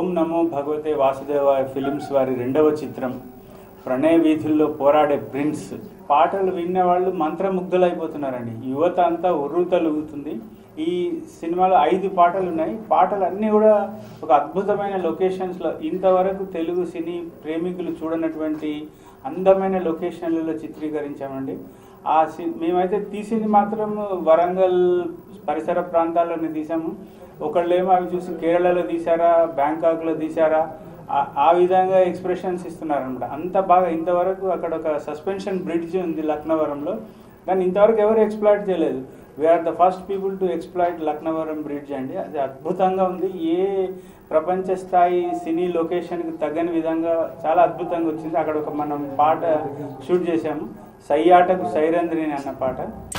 ఓం నమో భగవతే వాసుదేవాయ ఫిలిమ్స్ వారి రెండవ చిత్రం ప్రణయ వీధుల్లో పోరాడే ప్రిన్స్. పాటలు విన్న వాళ్ళు మంత్రముగ్ధులైపోతున్నారండి. యువత అంతా ఉర్రూతలుగుతుంది. ఈ సినిమాలో 5 పాటలు ఉన్నాయి. పాటలు అన్నీ కూడా ఒక అద్భుతమైన లొకేషన్స్లో, ఇంతవరకు తెలుగు సినీ ప్రేమికులు చూడనటువంటి అందమైన లొకేషన్లలో చిత్రీకరించామండి. మేమైతే తీసింది మాత్రం వరంగల్ పరిసర ప్రాంతాల్లోనే తీసాము. ఒకళ్ళేమో అవి చూసి కేరళలో తీసారా, బ్యాంకాక్లో తీసారా, ఆ విధంగా ఎక్స్ప్రెషన్స్ ఇస్తున్నారనమాట. అంత బాగా ఇంతవరకు అక్కడ ఒక సస్పెన్షన్ బ్రిడ్జ్ ఉంది లక్నవరంలో, కానీ ఇంతవరకు ఎవరు ఎక్స్ప్లాయిట్ చేయలేదు. We're the first people to exploit Laknavaram bridge అండి. అది అద్భుతంగా ఉంది. ఏ ప్రపంచ స్థాయి సినీ లొకేషన్కి తగ్గని విధంగా చాలా అద్భుతంగా వచ్చింది. అక్కడ ఒక మనం పాట షూట్ చేసాము, సయ్యాటకు సైరంధ్రిని అన్న పాట.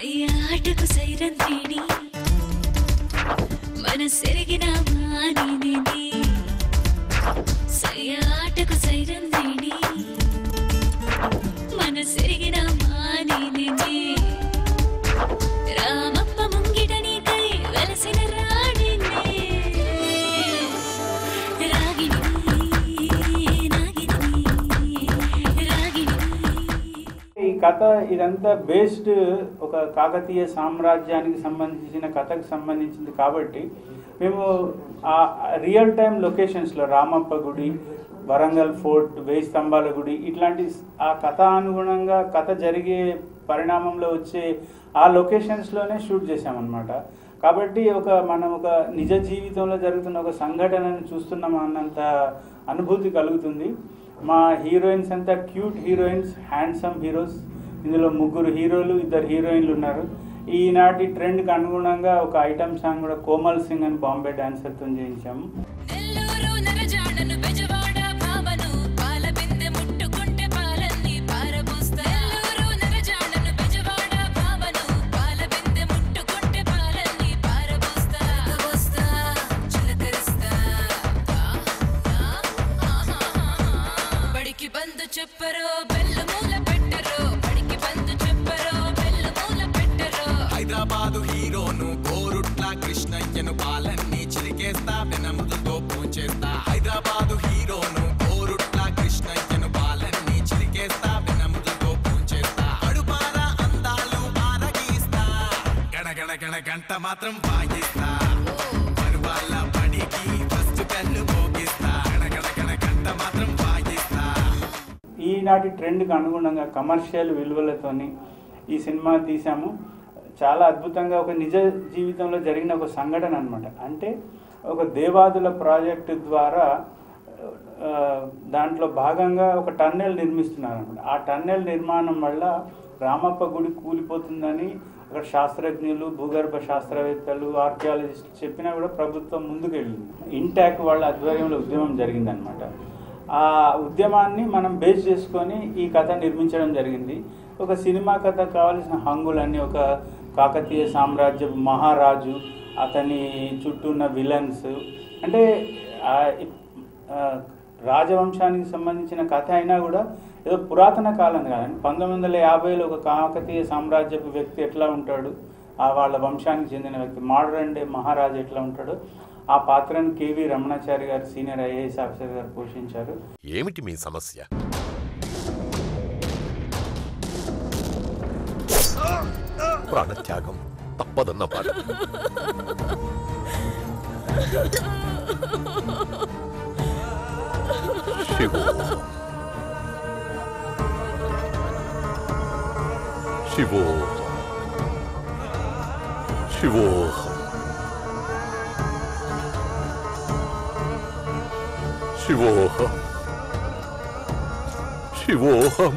ఈ కథ ఇదంతా బేస్డ్ ఒక కాకతీయ సామ్రాజ్యానికి సంబంధించిన కథకు సంబంధించింది కాబట్టి మేము ఆ రియల్ టైం లొకేషన్స్లో రామప్ప గుడి, వరంగల్ ఫోర్ట్, 1000 స్తంభాల గుడి, ఇట్లాంటి ఆ కథ అనుగుణంగా కథ జరిగే పరిణామంలో వచ్చే ఆ లొకేషన్స్లోనే షూట్ చేసామన్నమాట. కాబట్టి మనం ఒక నిజ జీవితంలో జరుగుతున్న ఒక సంఘటనను చూస్తున్నాం అన్నంత అనుభూతి కలుగుతుంది. మా హీరోయిన్స్ అంతా క్యూట్ హీరోయిన్స్, హ్యాండ్సమ్ హీరోస్. ఇందులో 3 హీరోలు, 2 హీరోయిన్లు ఉన్నారు. ఈనాటి ట్రెండ్కి అనుగుణంగా ఒక ఐటమ్ సాంగ్ కూడా కోమల్ సింగ్ అని బాంబే డాన్సర్తో చేయించాము. హైదరాబాదు హీరోను కోరుట్ల కృష్ణయ్యను పాలన్నీ చిరికేస్తా, వెనములతో పూంచేస్తా. హైదరాబాదు హీరోను కోరుట్ల కృష్ణయ్యను పాలన్నీ చిరికేస్తా, వెనములతో పూంచేస్తా. అడుపార అందాలు ఆరగిస్తా, గణగణ గణ గంట మాత్రం వాయిస్తా. పరువాళ్ళ పడికి ఫస్ట్ కన్ను మోగిస్తా, గణగణ గణ గంట మాత్రం వాయిస్తా. ఈనాటి ట్రెండ్కి అనుగుణంగా కమర్షియల్ విలువలతోని ఈ సినిమా తీసాము. చాలా అద్భుతంగా ఒక నిజ జీవితంలో జరిగిన ఒక సంఘటన అనమాట. అంటే ఒక దేవాదుల ప్రాజెక్టు ద్వారా దాంట్లో భాగంగా ఒక టన్నెల్ నిర్మిస్తున్నారనమాట. ఆ టన్నెల్ నిర్మాణం వల్ల రామప్ప గుడి కూలిపోతుందని అక్కడ శాస్త్రజ్ఞులు, భూగర్భ శాస్త్రవేత్తలు, ఆర్కియాలజిస్టులు చెప్పినా కూడా ప్రభుత్వం ముందుకు వెళ్ళింది. ఇంటాక్ వాళ్ళ ఆధ్వర్యంలో ఉద్యమం జరిగిందనమాట. ఆ ఉద్యమాన్ని మనం బేస్ చేసుకొని ఈ కథ నిర్మించడం జరిగింది. ఒక సినిమా కథ కావాల్సిన హంగులన్నీ, ఒక కాకతీయ సామ్రాజ్య మహారాజు, అతని చుట్టూ ఉన్న విలన్స్, అంటే రాజవంశానికి సంబంధించిన కథ అయినా కూడా ఏదో పురాతన కాలం కాదండి. 1950లో ఒక కాకతీయ సామ్రాజ్యపు వ్యక్తి ఎట్లా ఉంటాడు, వాళ్ళ వంశానికి చెందిన వ్యక్తి, మోడర్న్ డే మహారాజు ఎట్లా ఉంటాడు, ఆ పాత్రను కేవి రమణాచారి గారు సీనియర్ ఐఏఎస్ ఆఫీసర్ గారు పోషించారు. ఏమిటి మీ సమస్య? ప్రాణత్యాగం తప్పదన్న పాట. శివో శివో శివో శివోహం శివోహం.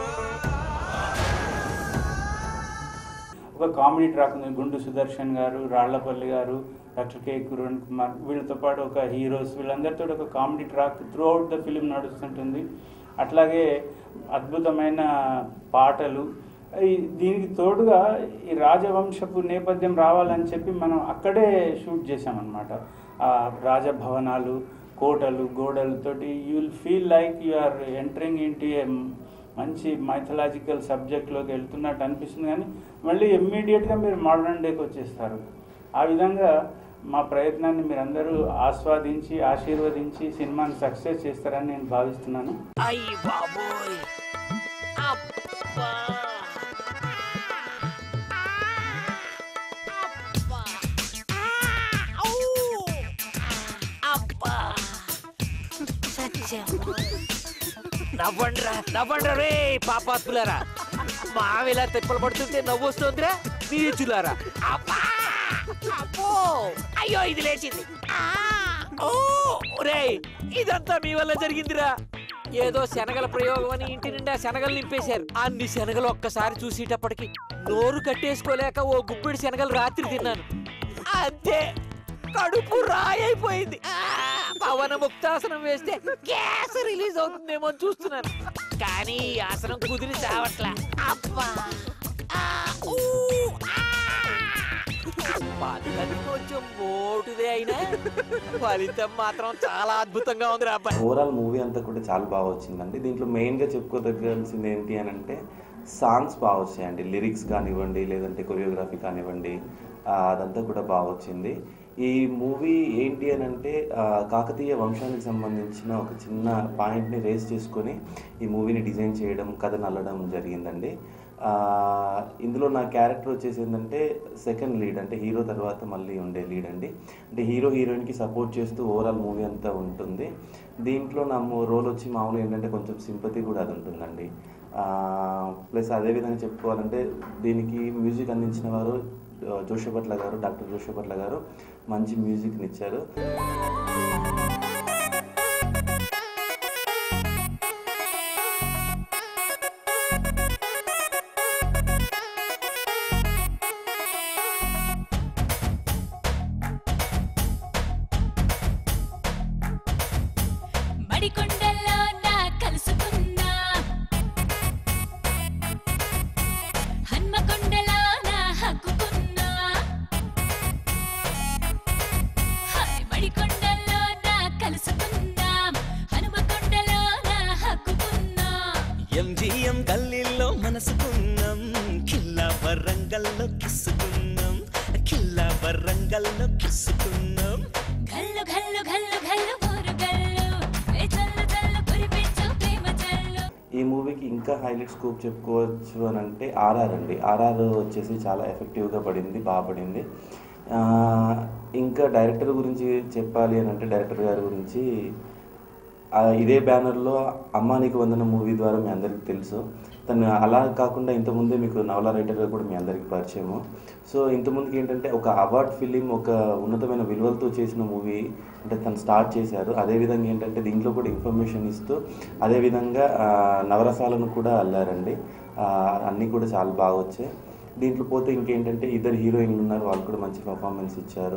ఒక కామెడీ ట్రాక్ ఉంది. గుండు సుదర్శన్ గారు, రాళ్లపల్లి గారు, డాక్టర్ కే కిరణ్ కుమార్, వీళ్ళతో పాటు ఒక హీరోస్, వీళ్ళందరితో ఒక comedy track throughout the film నడుస్తుంటుంది. అట్లాగే అద్భుతమైన పాటలు. దీనికి తోడుగా ఈ రాజవంశపు నేపథ్యం రావాలని చెప్పి మనం అక్కడే షూట్ చేసామన్నమాట. రాజభవనాలు, కోటలు, గోడలతోటి you will feel like you are entering into a మంచి మైథలాజికల్ సబ్జెక్ట్లోకి వెళ్తున్నట్టు అనిపిస్తుంది. కానీ మళ్ళీ ఇమ్మీడియట్గా మీరు మోడర్న్ డేకి వచ్చేస్తారు. ఆ విధంగా మా ప్రయత్నాన్ని మీరందరూ ఆస్వాదించి ఆశీర్వదించి సినిమాని సక్సెస్ చేస్తారని నేను భావిస్తున్నాను. అయ్యి బాబోయ్, అబ్బా అబ్బా సత్యం. నవ్వండ్రా రే పాపాత్ములారా, మావిలా తిప్పలు పడుతుంటే నవ్వు వస్తుందిరా నీచులారా. అబ్బా అబ్బో అయ్యో ఇది లేచింది. రే ఇదంతా మీ వల్ల జరిగిందిరా. ఏదో శనగల ప్రయోగం అని ఇంటి నిండా శనగలు నింపేశారు. అన్ని శనగలు ఒక్కసారి చూసేటప్పటికి నోరు కట్టేసుకోలేక ఓ గుప్పిడి శనగలు రాత్రి తిన్నాను. అంతే కడుపు రాయైపోయింది. పవన ముక్తాసనం వేస్తే గ్యాస్ రిలీజ్ అవుతుందేమో చూస్తున్నాను, కానీ ఆసనం కుదిరి చావట్లా. అబ్బా పద్ధతి కొంచెం మోటుదే అయినా ఫలితం మాత్రం చాలా అద్భుతంగా ఉంది రా అబ్బాయి. ఓవరాల్ మూవీ అంతా కూడా చాలా బాగా వచ్చిందండి. దీంట్లో మెయిన్గా చెప్పుకోదగ్గాల్సింది ఏంటి అని అంటే సాంగ్స్ బాగా వచ్చాయండి. లిరిక్స్ కానివ్వండి, లేదంటే కొరియోగ్రఫీ కానివ్వండి, అదంతా కూడా బాగా వచ్చింది. ఈ మూవీ ఏంటి అని అంటే కాకతీయ వంశానికి సంబంధించిన ఒక చిన్న పాయింట్ని రేస్ చేసుకొని ఈ మూవీని డిజైన్ చేయడం, కథను అల్లడం జరిగిందండి. ఇందులో నా క్యారెక్టర్ వచ్చేసి ఏంటంటే సెకండ్ లీడ్, అంటే హీరో తర్వాత మళ్ళీ ఉండే లీడ్ అండి. అంటే హీరో హీరోయిన్కి సపోర్ట్ చేస్తూ ఓవరాల్ మూవీ అంతా ఉంటుంది. దీంట్లో నా రోల్ వచ్చి మామూలుగా ఏంటంటే కొంచెం సింపతి కూడా అది ఉంటుందండి. ప్లస్ అదేవిధంగా చెప్పుకోవాలంటే దీనికి మ్యూజిక్ అందించిన వారు జోషపట్ల గారు, డాక్టర్ జోషపట్ల గారు మంచి మ్యూజిక్ని ఇచ్చారు. ఎంజిఎం గల్లీలో మనసుకున్నాం, కిల్లా వరంగల్లో కిస్సుకున్నాం, కిల్లా వరంగల్లో కిస్సుకున్నాం. గల్లు గల్లు గల్లు గల్లు ఊరు గల్లు ఏ చల్లు చల్లు కురిపించు ప్రేమ చల్లు. ఈ మూవీకి ఇంకా హైలైట్ స్కోప్ చెప్పుకోవచ్చు అని అంటే ఆర్ఆర్ అండి. ఆర్ఆర్ వచ్చేసి చాలా ఎఫెక్టివ్గా పడింది, బాగా పడింది. ఇంకా డైరెక్టర్ గురించి చెప్పాలి అని అంటే డైరెక్టర్ గారి గురించి ఇదే బ్యానర్లో అమ్మా నీకు వందన మూవీ ద్వారా మీ అందరికీ తెలుసు. తను అలా కాకుండా ఇంతకుముందే మీకు నవలా రైటర్గా కూడా మీ అందరికీ పరిచయము. సో ఇంతకుముందుకి ఏంటంటే ఒక అవార్డ్ ఫిలిం, ఒక ఉన్నతమైన విలువలతో చేసిన మూవీ అంటే తను స్టార్ట్ చేశారు. అదేవిధంగా ఏంటంటే దీంట్లో కూడా ఇన్ఫర్మేషన్ ఇస్తూ అదేవిధంగా నవరసాలను కూడా అల్లారండి. అన్నీ కూడా చాలా బాగా వచ్చాయి. దీంట్లో పోతే ఇంకేంటంటే ఇద్దరు హీరోయిన్లు ఉన్నారు, వాళ్ళు కూడా మంచి పర్ఫార్మెన్స్ ఇచ్చారు.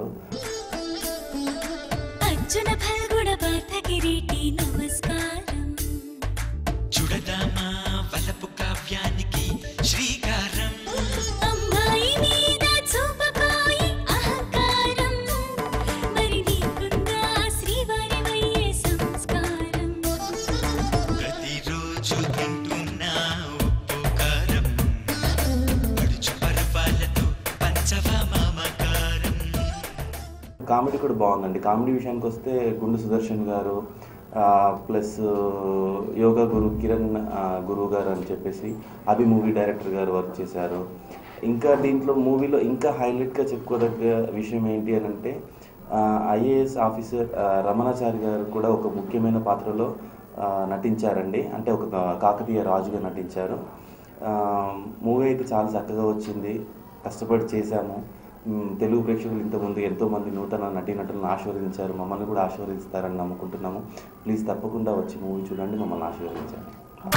చూడదామా వలపు కావ్యానికి శ్రీకారం, అమ్మాయి మీద చూపబోయి అహంకారం, మరి నీకుందా శ్రీవారివయ్యే సంస్కారం. ప్రతిరోజు తింటున్నా ఉప్పు కారం, పడుచు పర్వాలతో పంచవా మామకారం. కామెడీ కూడా బాగుందండి. కామెడీ విషయానికి వస్తే గుండు సుదర్శన్ గారు ప్లస్ యోగా గురు కిరణ్ గురువు గారు అని చెప్పేసి అభి మూవీ డైరెక్టర్ గారు వర్క్ చేశారు. ఇంకా దీంట్లో మూవీలో ఇంకా హైలైట్గా చెప్పుకోదగ్గ విషయం ఏంటి అని అంటే ఐఏఎస్ ఆఫీసర్ రమణాచారి గారు కూడా ఒక ముఖ్యమైన పాత్రలో నటించారండి. అంటే ఒక కాకతీయ రాజుగా నటించారు. మూవీ అయితే చాలా చక్కగా వచ్చింది, కష్టపడి చేశాము. తెలుగు ప్రేక్షకులు ఇంతకుముందు ఎంతోమంది నూతన నటీనటులను ఆశీర్వదించారు, మమ్మల్ని కూడా ఆశీర్వదిస్తారని నమ్ముకుంటున్నాము. ప్లీజ్ తప్పకుండా వచ్చి మూవీ చూడండి, మమ్మల్ని ఆశీర్వదించండి.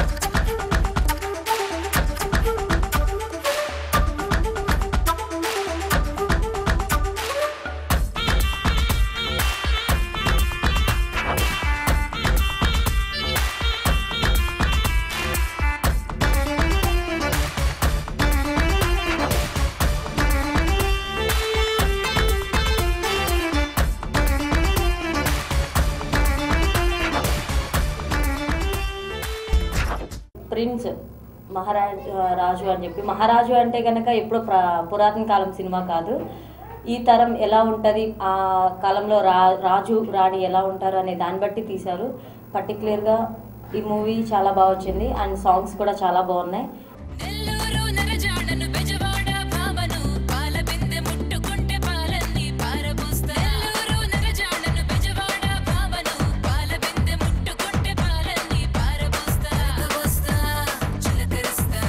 ప్రిన్స్ రాజు అని చెప్పి, మహారాజు అంటే కనుక ఎప్పుడో పురాతన కాలం సినిమా కాదు, ఈ తరం ఎలా ఉంటుంది, ఆ కాలంలో రాజు రాణి ఎలా ఉంటారు అనే దాన్ని బట్టి తీశారు. పర్టికులర్గా ఈ మూవీ చాలా బాగా వచ్చింది అండ్ సాంగ్స్ కూడా చాలా బాగున్నాయి. నెల్లూరు నరజాడను బెజవాడ భామను పాల బిందె ముట్టుకుంటే పాలన్నీ పారబోస్తా. నెల్లూరు నరజాడను బెజవాడ భామను పాల బిందె ముట్టుకుంటే పాలన్నీ పారబోస్తా. పోస్తా చిలకరిస్తా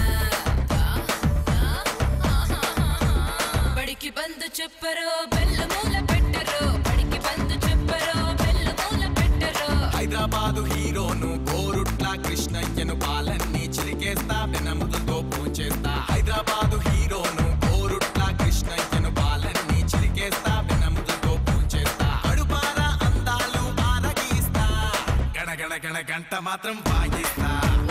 బడికి బందు చెప్పరో బెల్లు మూల పెట్టరో, బడికి బందు చెప్పరో బెల్లు మూల పెట్టరో. హైదరాబాదు హీరోను కోరుట్ల కృష్ణయ్యను పాలన్నీ చిలికేస్తా వెనములతో పూచేస్తా. హైదరాబాదు హీరోను కోరుట్ల కృష్ణయ్యను పాలన్నీ చిలికేస్తా వెనములతో పూచేస్తా. అడుపార అందాలు ఆరగిస్తా, గణగణ గణ గంట మాత్రం వాయిస్తా.